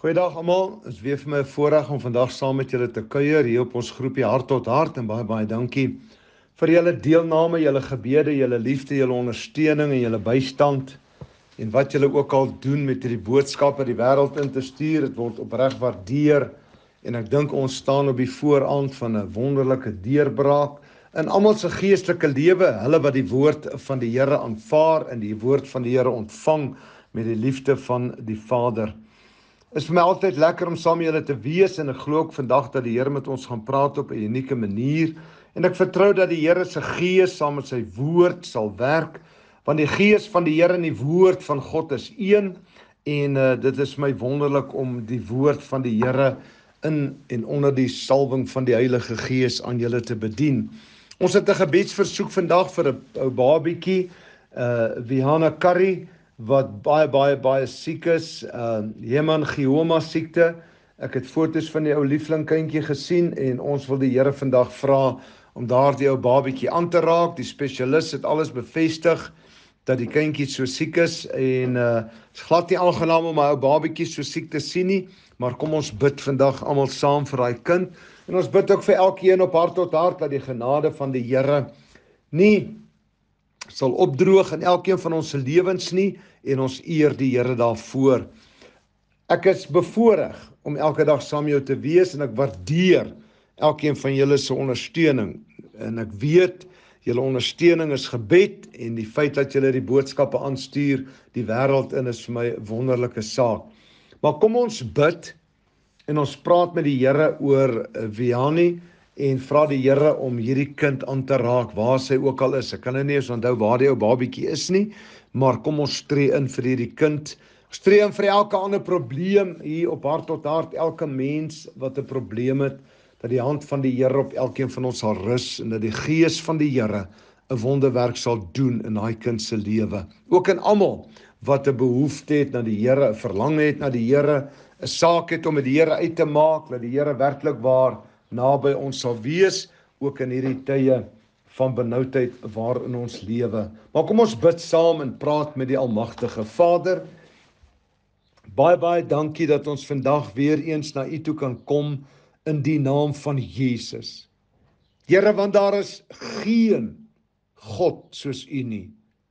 Goeiedag almal, dit is weer vir my 'n voorreg om vandag saam met julle te kuier hier op ons groepie Hart tot Hart en baie dankie vir julle deelname, julle gebede, julle liefde, julle ondersteuning en julle bystand en wat julle ook al doen met hierdie boodskappe die wêreld in te stuur. Dit word opreg waardeer en ek dink ons staan op die vooraand van 'n wonderlike deurbraak in almal se geestelike lewe, hulle wat die woord van die Here aanvaar en die woord van die Here ontvang met die liefde van die Vader. Is vir my altyd lekker om saam met julle te wees en ek glo ook vandag dat die Here met ons gaan praat op 'n unieke manier en ek vertrou dat die Here se gees saam met sy woord sal werk want die gees van die Here en die woord van God is een en dit is my wonderlik om die woord van die Here in en onder die salwing van die Heilige Gees aan julle te bedien. Ons het 'n gebedsversoek vandag vir 'n ou babietjie, Vihana Curry, wat baie siek is, hemangioma siekte. Ek het foto's van die ou lieflingkindjie gesien en ons wil die Here vandag vra om daardie ou babietjie aan te raak. Die spesialis het alles bevestig dat die kindjie so siek is en is glad nie aangenaam om 'n ou babietjie so siek te sien nie, maar kom ons bid vandag almal saam vir daai kind en ons bid ook vir elkeen op Hart tot Hart dat die genade van die Here nie sal opdroog in elkeen van ons se lewens nie en ons eer die Here daarvoor. Ek is bevoorreg om elke dag saam met jou te wees en ek waardeer elkeen van julle se ondersteuning en ek weet julle ondersteuning is gebed en die feit dat julle die boodskappe aanstuur die wêreld in is vir my 'n wonderlike saak. Maar kom ons bid en ons praat met die Here oor Vianney en vra die Here om hierdie kind aan te raak waar sy ook al is. Ek kan nou nie eens onthou waar die ou babietjie is nie, maar kom ons tree in vir hierdie kind. Ons tree in vir elke ander probleem hier op Hart tot Hart, elke mens wat 'n probleem het, dat die hand van die Here op elkeen van ons sal rus en dat die gees van die Here 'n wonderwerk sal doen in daai kind se lewe. Ook in almal wat 'n behoefte het na die Here, 'n verlang het na die Here, 'n saak het om met die Here uit te maak, dat die Here werklik waar naby ons sal wees, ook in hierdie tye van benoudheid waarin ons lewe. Maar kom ons bid saam en praat met die Almagtige. Vader, baie dankie dat ons vandag weer eens na U toe kan kom in die naam van Jesus. Here, want daar is geen God soos U nie.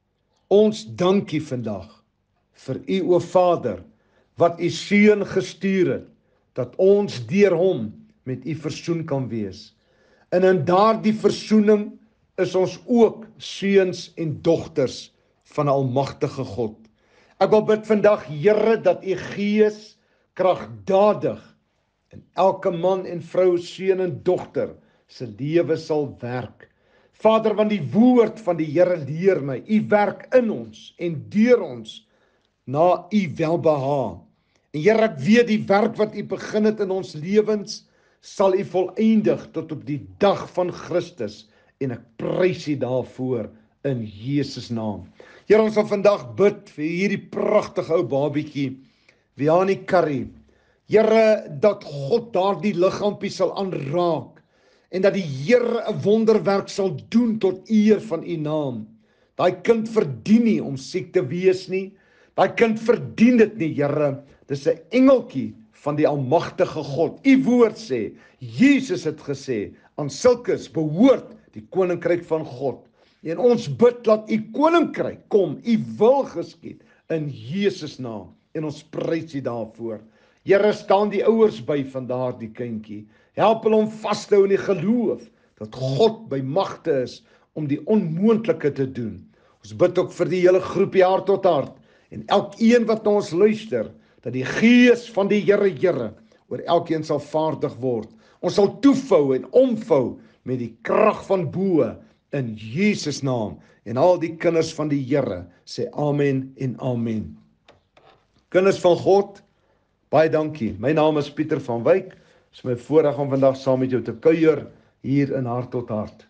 Ons dankie vandag vir U, o Vader, wat U seun gestuur het, dat ons deur hom met U versoen kan wees. En in daardie versoening is ons ook seuns en dogters van 'n almagtige God. Ek wil bid vandag, Here, dat U Gees kragdadig in elke man en vrou, seun en dogter se lewe sal werk. Vader, want die woord van die Here leer my, U werk in ons en deur ons na U welbehae. En Here, ek weet die werk wat U begin het in ons lewens, sal U volëindig tot op die dag van Christus en ek prys U daarvoor in Jesus naam. Here, ons wil vandag bid vir hierdie pragtige ou babietjie, Vianney Curry. Here, dat God daardie liggaampie sal aanraak en dat die Here 'n wonderwerk sal doen tot eer van U naam. Daai kind verdien nie om siek te wees nie. Daai kind verdien dit nie, Here. Dis 'n engeltjie van die almagtige God. U woord sê, Jesus het gesê, aan sulkes behoort die koninkryk van God. En ons bid dat U koninkryk kom, U wil geskied in Jesus naam. En ons prys U daarvoor. Here, staan die ouers by van daardie kindjie. Help hulle om vas te hou in die geloof dat God by magte is om die onmoontlike te doen. Ons bid ook vir die hele groepie Hart tot Hart en elkeen wat na ons luister, dat die gees van die Here oor elkeen sal vaardig word. Ons sal toevou en omvou met die krag van bo in Jesus naam. En al die kinders van die Here sê amen en amen. Kinders van God, baie dankie. My naam is Pieter van Wyk. Dit is my voorreg om vandag saam met jou te kuier hier in Hart tot Hart.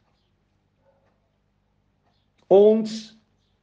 Ons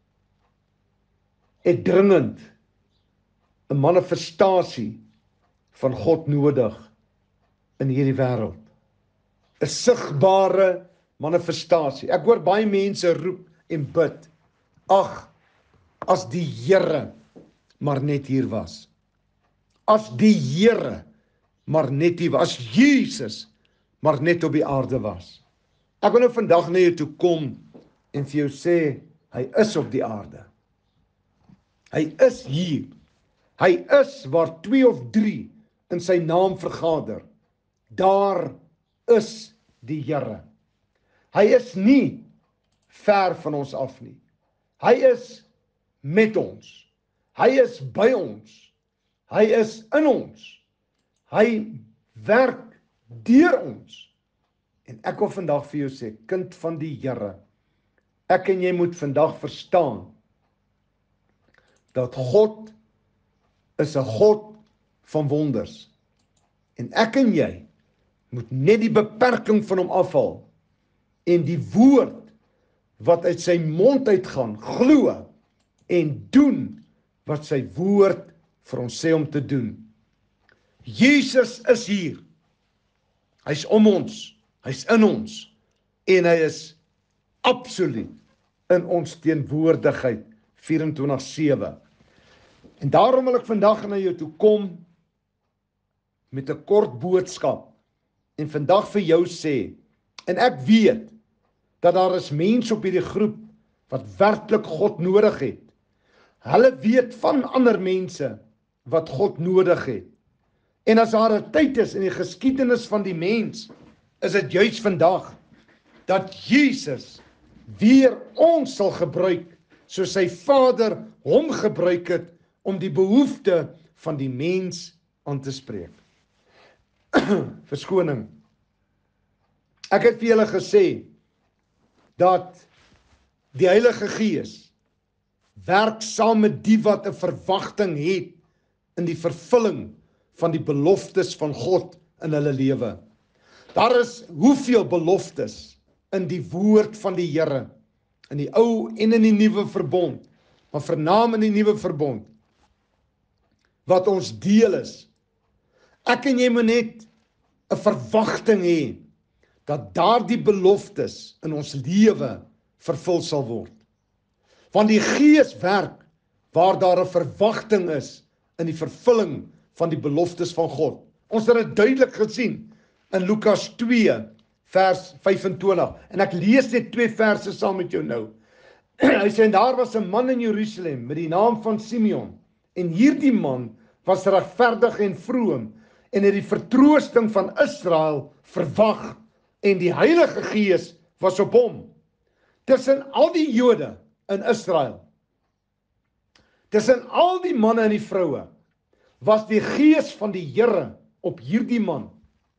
het dringend 'n manifestasie van God nodig in hierdie wêreld. 'n Sigbare manifestasie. Ek hoor baie mense roep en bid, ag, as die Here maar net hier was. as die Here maar net hier was, as Jesus maar net op die aarde was. Ek wil nou vandag na jou toe kom en vir jou sê, hy is op die aarde. Hy is hier. Hy is waar 2 of 3 in sy naam vergader. Daar is die Here. Hy is nie ver van ons af nie. Hy is met ons. Hy is by ons. Hy is in ons. Hy werk deur ons. En ek wil vandag vir jou sê, kind van die Here, ek en jy moet vandag verstaan dat God is 'n God van wonders. En ek en jy moet net die beperking van hom afhaal en die woord wat uit sy mond uitgaan, glo en doen wat sy woord vir ons sê om te doen. Jesus is hier. Hy's om ons, hy's in ons en hy is absoluut in ons teenwoordigheid 24/7. En daarom wil ek vandag na jou toe kom met 'n kort boodskap en vandag vir jou sê, en ek weet dat daar is mense op hierdie groep wat werklik God nodig het. Hulle weet van ander mense wat God nodig het. En as daar 'n tyd is in die geskiedenis van die mens, is dit juis vandag dat Jesus weer ons sal gebruik soos sy Vader hom gebruik het om die behoefte van die mens aan te spreek. Verskoning. Ek het vir julle gesê dat die Heilige Gees werk saam met die wat 'n verwagting het in die vervulling van die beloftes van God in hulle lewe. Daar is hoeveel beloftes in die woord van die Here, in die ou en in die nuwe verbond, maar vernaam in die nuwe verbond, wat ons deel is. Ek en jy moet net 'n verwagting hê dat daardie beloftes in ons lewe vervul sal word. Want die Gees werk waar daar 'n verwagting is in die vervulling van die beloftes van God. Ons het dit duidelik gesien in Lukas 2 vers 25. En ek lees net 2 verse saam met jou nou. Hy sê, en daar was 'n man in Jerusalem met die naam van Simeon. En hierdie man was regverdig en vroom en het die vertroosting van Israel verwag en die Heilige Gees was op hom. Tussen al die Jode in Israel, tussen al die manne en die vroue, was die Gees van die Here op hierdie man,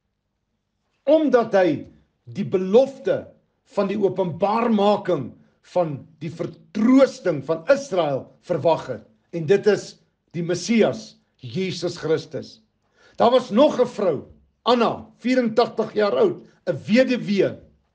omdat hy die belofte van die openbaarmaking van die vertroosting van Israel verwag het. En dit is die Messias, Jesus Christus. Daar was nog 'n vrou, Anna, 84 jaar oud, 'n weduwee.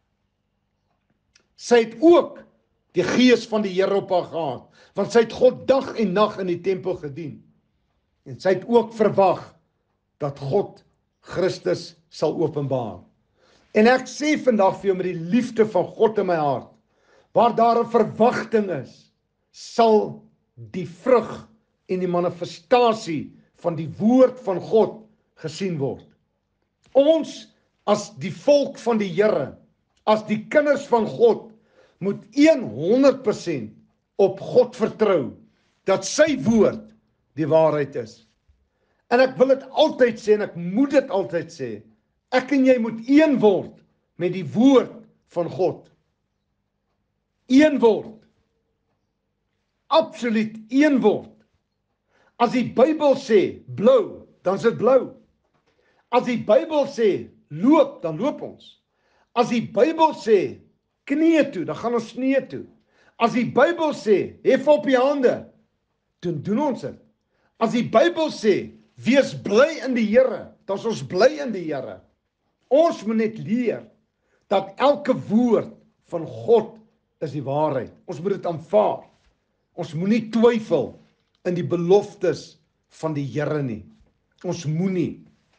Sy het ook die Gees van die Here op haar gehad, want sy het God dag en nag in die tempel gedien. En sy het ook verwag dat God Christus sal openbaar. En ek sê vandag vir jou met die liefde van God in my hart, waar daar 'n verwagting is, sal die vrug en die manifestasie van die woord van God gesien word. Ons as die volk van die Here, as die kinders van God, moet 100% op God vertrou, dat sy woord die waarheid is. En ek wil dit altyd sê, en ek moet dit altyd sê, ek en jy moet een word met die woord van God. Een word. Absoluut een word. As die Bybel sê blou, dan is dit blou. As die Bybel sê loop, dan loop ons. As die Bybel sê knieë toe, dan gaan ons knieë toe. As die Bybel sê hef op die hande, dan doen ons dit. As die Bybel sê wees bly in die Here, dan is ons bly in die Here. Ons moet net leer dat elke woord van God is die waarheid. Ons moet dit aanvaar. Ons moenie twyfel in die beloftes van die Here nie. Ons moenie.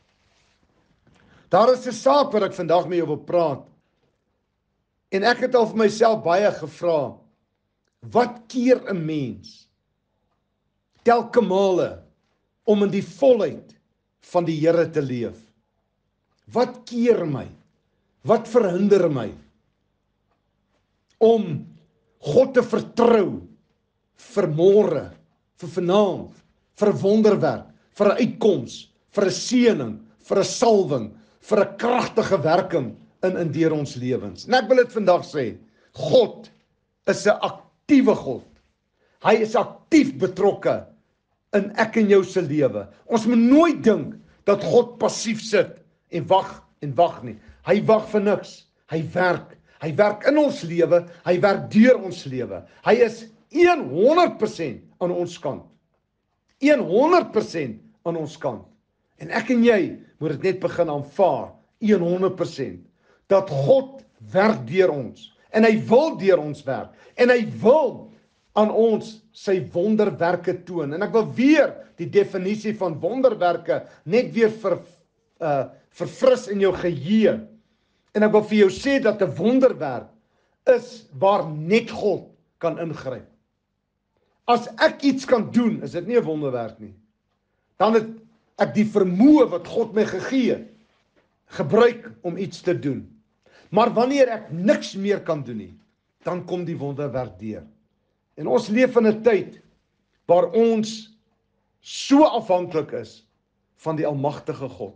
Daar is 'n saak wat ek vandag met jou wil praat. En ek het al vir myself baie gevra, wat keer 'n mens telke male om in die volheid van die Here te leef? Wat keer my? Wat verhinder my om God te vertrou vir môre, vir vanaand, vir 'n wonderwerk, vir 'n uitkoms, vir 'n seëning, vir 'n salwing, vir 'n kragtige werking in deur ons lewens. En ek wil dit vandag sê, God is 'n aktiewe God. Hy is aktief betrokke in ek en jou se lewe. Ons moet nooit dink dat God passief sit en wag nie. Hy wag vir niks. Hy werk in ons lewe, hy werk deur ons lewe. Hy is 100% aan ons kant. 100% aan ons kant. En ek en jy moet dit net begin aanvaar, 100%, dat God werk deur ons, en hy wil deur ons werk, en hy wil aan ons sy wonderwerke toon. En ek wil weer die definisie van wonderwerke net weer verfris in jou geheue. En ek wil vir jou sê dat 'n wonderwerk is waar net God kan ingryp. As ek iets kan doen, is dit nie 'n wonderwerk nie. Dan het ek die vermoë wat God my gegee het, gebruik om iets te doen. Maar wanneer ek niks meer kan doen nie, dan kom die wonderwerk deur. En ons leef in 'n tyd waar ons so afhanklik is van die almagtige God.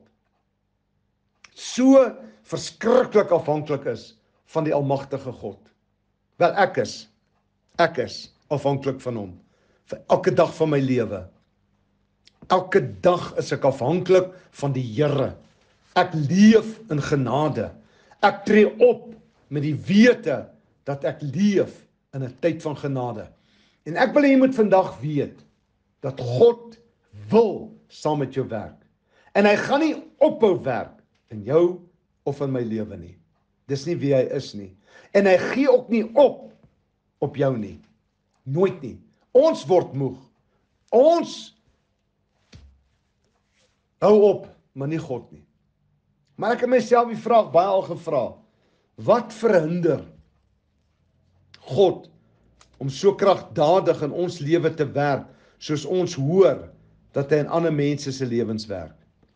So verskriklik afhanklik is van die almagtige God. Wel, ek is afhanklik van hom vir elke dag van my lewe. Elke dag is ek afhanklik van die Here. Ek leef in genade. Ek tree op met die wete dat ek leef in 'n tyd van genade. En ek wil hê jy moet vandag weet dat God wil saam met jou werk. En hy gaan nie ophou werk in jou of in my lewe nie. Dis nie wie hy is nie. En hy gee ook nie op jou nie. Nooit nie. Ons word moeg. Ons hou op, maar nie God nie. Maar ek het myself die vraag baie al gevra. Wat verhinder God om so kragtadig in ons lewe te werk, soos ons hoor dat hy in ander mense se lewens werk?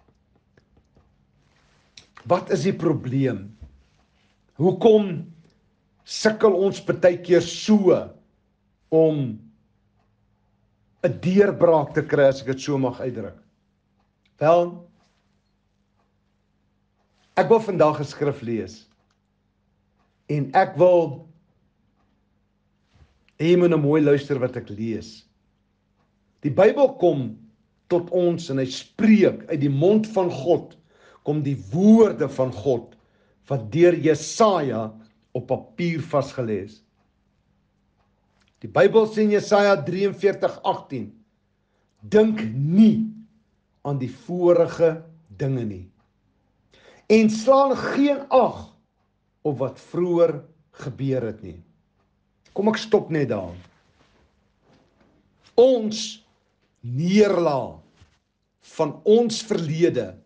Wat is die probleem? Hoekom sukkel ons baie keer so om 'n deurbraak te kry, as ek dit so mag uitdruk? Wel, ek wil vandag 'n skrif lees. En ek wil hê jy moet nou mooi luister wat ek lees. Die Bybel kom tot ons en hy spreek uit die mond van God, kom die woorde van God wat deur Jesaja op papier vasgelê is. Die Bybel sê in Jesaja 43:18, dink nie aan die vorige dinge nie, en slaan geen ag op wat vroeër gebeur het nie. Kom ek stop net daar. Ons neerlaag van ons verlede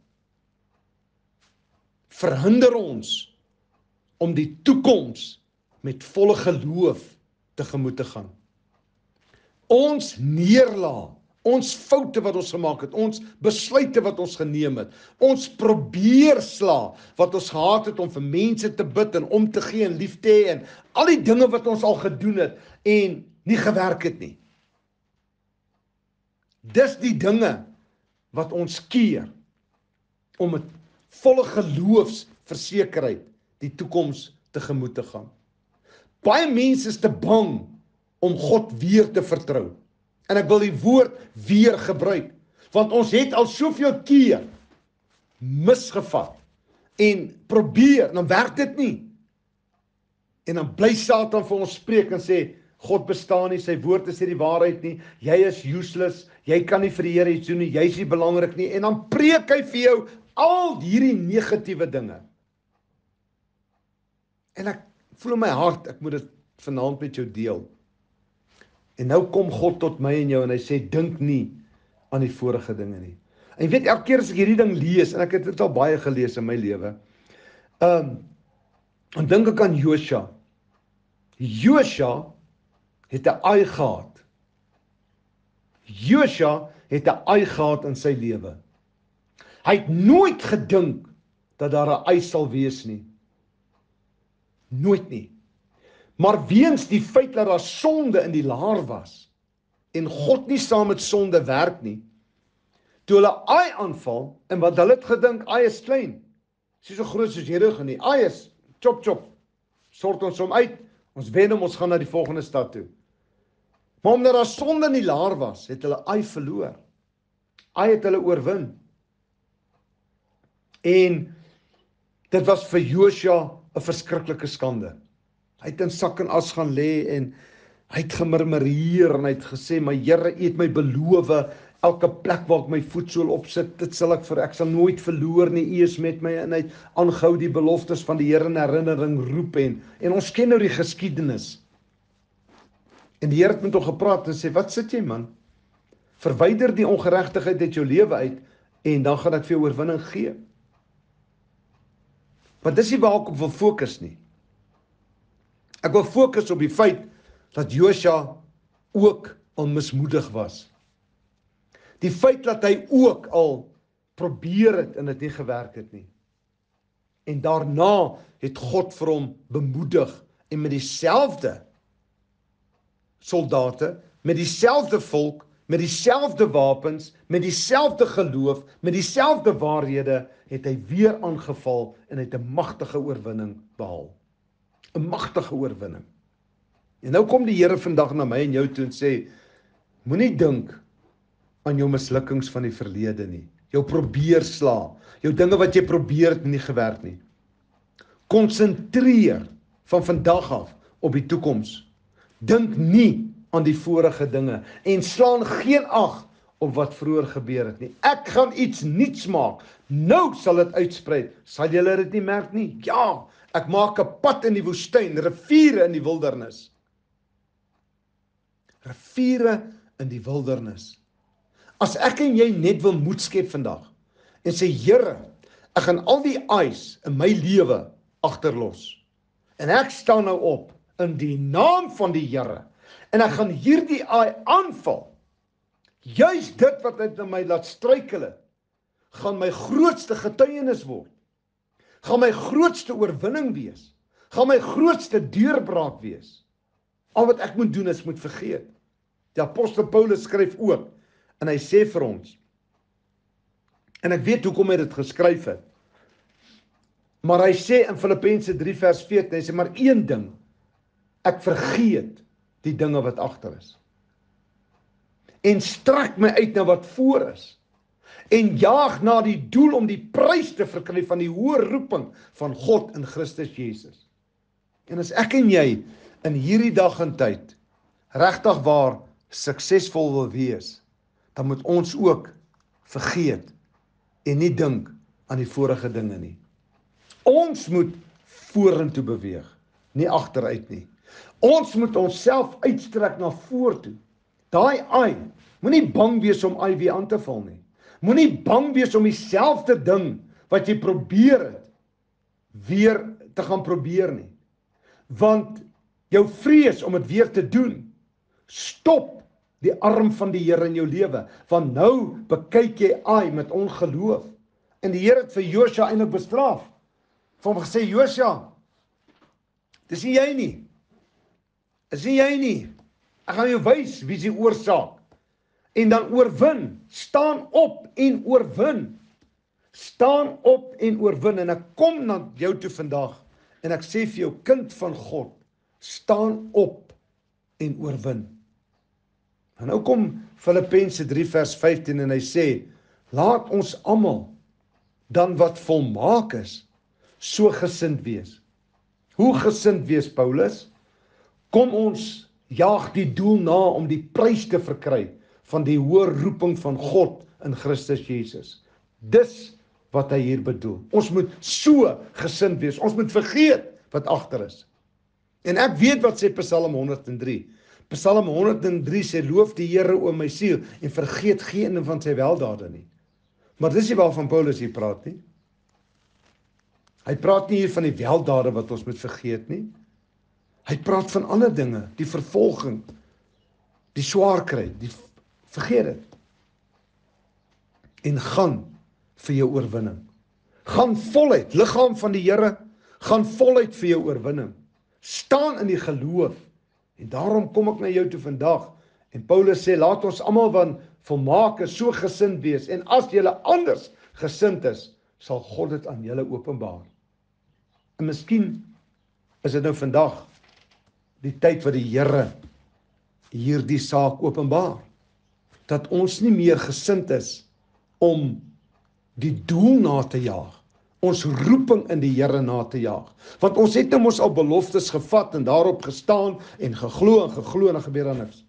verhinder ons om die toekoms met volle geloof tegemoet te gaan. Ons neerlaag, ons foute wat ons gemaak het, ons besluite wat ons geneem het, ons probeerslae wat ons gehad het om vir mense te bid en om te gee en lief te hê en al die dinge wat ons al gedoen het en nie gewerk het nie. Dis die dinge wat ons keer om met volle geloofsversekerheid die toekoms tegemoet te gaan. Baie mense is te bang om God weer te vertrou. En ek wil die woord weer gebruik, want ons het al soveel keer misgevat en probeer, dan werk dit nie. En dan bly Satan vir ons spreek en sê, God bestaan nie, sy woord is nie die waarheid nie, jy is useless, jy kan nie vir die Here iets doen nie, jy is nie belangrik nie, en dan preek hy vir jou al hierdie negatiewe dinge. En ek voel in my hart, ek moet dit vanaand met jou deel. En nou kom God tot my en jou en hy sê, dink nie aan die vorige dinge nie. En jy weet, elke keer as ek hierdie ding lees, en ek het dit al baie gelees in my lewe, dan dink ek aan Josua. Josua het 'n aai gehad. Josua het 'n ai gehad in sy lewe. Hy het nooit gedink dat daar 'n ai sal wees nie. Nooit nie. Maar weens die feit dat daar sonde in die laar was, en God nie saam met sonde werk nie, toe hulle ai aanval, en wat hulle het gedink, ai is klein, is nie so groot soos Jerigo nie, ai is, chop chop, sort ons hom uit, ons wen hom, ons gaan na die volgende stad toe. Maar omdat daar sonde in die laar was, het hulle ai verloor. Ai het hulle oorwin. En dit was vir Josua 'n verskriklike skande. Hy het in sak en as gaan lê en hy het gemurmureer en hy het gesê, "Maar Here, U het my beloof, elke plek waar ek my voetsool opsit, dit sal ek sal nooit verloor nie, U is met my," en hy het aangehou die beloftes van die Here in herinnering roep en ons ken nou die geskiedenis. En die Here het met hom gepraat en sê, "Wat sit jy, man? Verwyder die ongeregtigheid uit jou lewe uit en dan gaan ek vir jou oorwinning gee." Maar dis nie waar ek op wil fokus nie. Ek wil fokus op die feit dat Josua ook al mismoedig was. Die feit dat hy ook al probeer het en dit nie gewerk het nie. En daarna het God vir hom bemoedig en met dieselfde soldate, met dieselfde volk, met dieselfde wapens, met dieselfde geloof, met dieselfde waarhede, het hy weer aangeval en het 'n magtige oorwinning behaal. 'n Magtige oorwinning. En nou kom die Here vandag na my en jou toe en sê, moenie dink aan jou mislukkings van die verlede nie. Jou probeerslae, jou dinge wat jy probeer het nie gewerk nie. Konsentreer van vandag af op die toekoms. Dink nie aan die vorige dinge en slaan geen ag op wat vroeër gebeur het nie. Ek gaan iets nuuts maak. Nou sal dit uitsprei. Sal julle dit nie merk nie? Ja, ek maak 'n pad in die woestyn, riviere in die wildernis. Riviere in die wildernis. As ek en jy net wil moed skep vandag en sê, Here, ek gaan al die ais in my lewe agterlos. En ek staan nou op in die naam van die Here en ek gaan hierdie ai aanval. Juis dit wat uit my laat struikel het, gaan my grootste getuienis word. Gaan my grootste oorwinning wees. Gaan my grootste deurbraak wees. Al wat ek moet doen is moet vergeet. Die apostel Paulus skryf ook en hy sê vir ons, en ek weet hoekom hy dit geskryf het, maar hy sê in Filippense 3 vers 14, hy sê, maar een ding, ek vergeet die dinge wat agter is. En strek my uit na wat voor is. En jaag na die doel om die prys te verkry van die hoë roeping van God in Christus Jesus. En as ek en jy in hierdie dag en tyd regtig waar suksesvol wil wees, dan moet ons ook vergeet en nie dink aan die vorige dinge nie. Ons moet vorentoe beweeg, nie agteruit nie. Ons moet onsself uitstrek na vorentoe. Daai ai, moenie bang wees om ai weer aan te val nie. Moenie bang wees om dieselfde ding wat jy probeer het, weer te gaan probeer nie. Want jou vrees om dit weer te doen, stop die arm van die Here in jou lewe. Want nou bekyk jy ai met ongeloof. En die Here het vir Josua eintlik bestraf. Vir hom gesê, Josua, dis nie jy nie. Dis nie jy nie. Ek gaan jou wys wie is die oorsaak. En dan oorwin. Staan op en oorwin. Staan op en oorwin. En ek kom na jou toe vandag en ek sê vir jou, kind van God, staan op en oorwin. En nou kom Filippense 3 vers 15 en hy sê, laat ons almal dan wat volmaak is, so gesind wees. Hoe gesind wees, Paulus? Kom ons jaag die doel na om die prys te verkry van die hoë roeping van God in Christus Jesus. Dis wat hy hier bedoel. Ons moet so gesind wees. Ons moet vergeet wat agter is. En ek weet wat sê Psalm 103. Psalm 103 sê, loof die Here o my siel en vergeet geen van sy weldade nie. Maar dis nie waarvan Paulus hier praat nie. Hy praat nie hier van die weldade wat ons moet vergeet nie. Hy praat van ander dinge, die vervolging, die swaar kry, vergeet dit. en gaan vir jou oorwinning. Gaan voluit, liggaam van die Here, gaan voluit vir jou oorwinning. Staan in die geloof. En daarom kom ek na jou toe vandag. En Paulus sê, laat ons almal van volmaak so gesind wees. En as julle anders gesind is, sal God dit aan julle openbaar. En miskien is dit nou vandag die tyd wat die Here hierdie saak openbaar. Dat ons nie meer gesind is om die doel na te jaag. Ons roeping in die Here na te jaag. Want ons het nou mos al beloftes gevat en daarop gestaan en geglo en dan gebeur daar niks.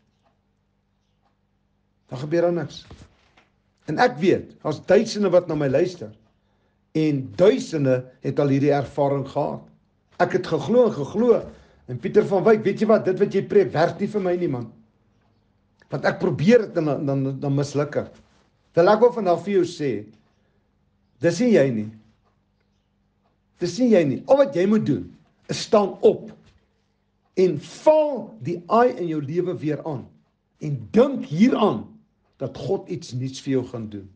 Dan gebeur daar niks. En ek weet, daar's duisende wat na my luister. En duisende het al hierdie ervaring gehad. Ek het geglo. En Pieter van Wyk, weet jy wat, dit wat jy preek, werk nie vir my nie, man. Want ek probeer dit en dan misluk ek. Terwyl ek wil vandag vir jou sê, dis nie jy nie. Dis nie jy nie. Al wat jy moet doen, is staan op en val die aai in jou lewe weer aan. En dink hieraan, dat God iets nuuts vir jou gaan doen.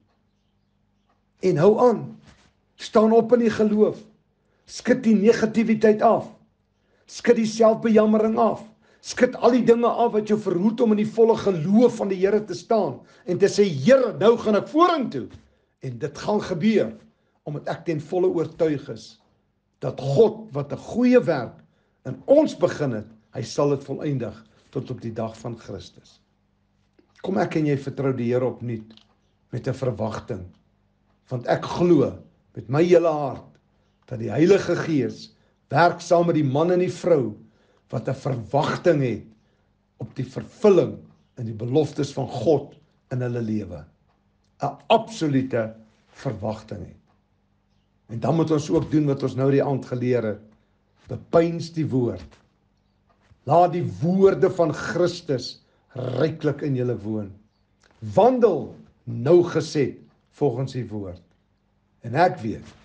En hou aan. Staan op in die geloof. Skud die negativiteit af. Skud die selfbejammering af. Skud al die dinge af wat jou verhoed om in die volle geloof van die Here te staan. En te sê, Here, nou gaan ek vorentoe. En dit gaan gebeur. Omdat ek ten volle oortuig is. Dat God wat 'n goeie werk in ons begin het. Hy sal dit volëindig tot op die dag van Christus. Kom ek en jy vertrou die Here opnuut. Met 'n verwagting. Want ek glo met my hele hart. Dat die Heilige Gees werk saam met die man en die vrou, wat 'n verwagting het op die vervulling en die beloftes van God in hulle lewe. 'n Absolute verwagting het. En dan moet ons ook doen wat ons nou die aand geleer het. Bepeins die woord. Laat die woorde van Christus ryklik in julle woon. Wandel nougeset volgens die woord. En ek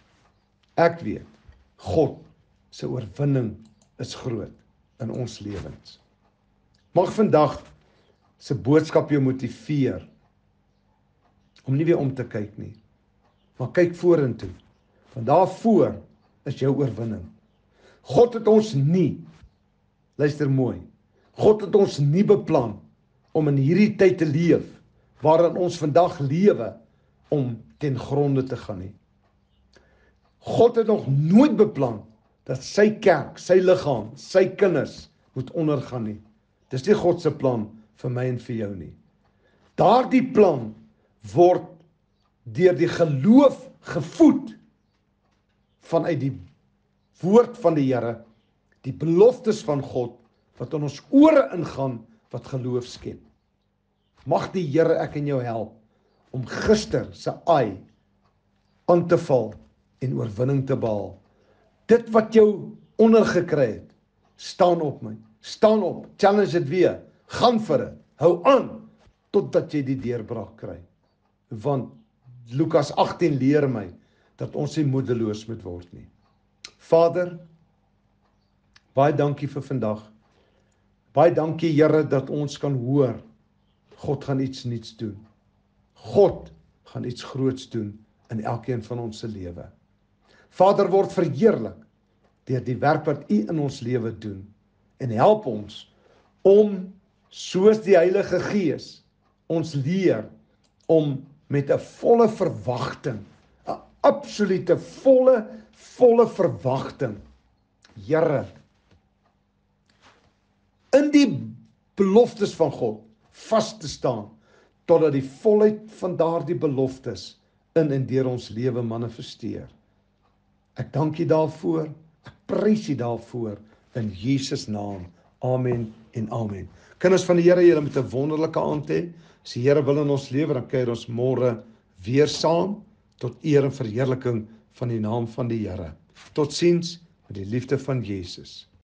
weet, God se oorwinning is groot in ons lewens. Mag vandag se boodskap jou motiveer om nie weer om te kyk nie, maar kyk vorentoe. Want daarvoor is jou oorwinning. God het ons nie, luister mooi, God het ons nie beplan om in hierdie tyd te leef, waarin ons vandag lewe, om ten gronde te gaan nie. God het nog nooit beplan dat sy kerk, sy liggaam, sy kinders moet ondergaan nie. Dis nie God se plan vir my en vir jou nie. Daardie plan word deur die geloof gevoed vanuit die woord van die Here, die beloftes van God wat in ons ore ingaan wat geloof skep. Mag die Here ek en jou help om gister se aai aan te val en oorwinning te behaal. Dit wat jou ondergekry het, staan op my. Staan op, challenge dit weer, gaan vir dit, hou aan, totdat jy die deurbraak kry. Want Lukas 18 leer my, dat ons nie moedeloos moet word nie. Vader, baie dankie vir vandag. Baie dankie Here, dat ons kan hoor, God gaan iets nuuts doen. God gaan iets groots doen in elkeen van ons se lewe. Vader, word verheerlik deur die werk wat U in ons lewe doen. En help ons om, soos die Heilige Gees, ons leer om met 'n volle verwagting, 'n absolute volle verwagting, Here, in die beloftes van God vas te staan, totdat die volheid van daardie beloftes in en deur ons lewe manifesteer. Ek dank U daarvoor, ek prys U daarvoor, in Jesus naam. Amen en amen. Kinders van die Here, julle moet 'n wonderlike aand hê. As die Here wil in ons lewe, dan kuier ons môre weer saam, tot eer en verheerliking van die naam van die Here. Totsiens met die liefde van Jesus.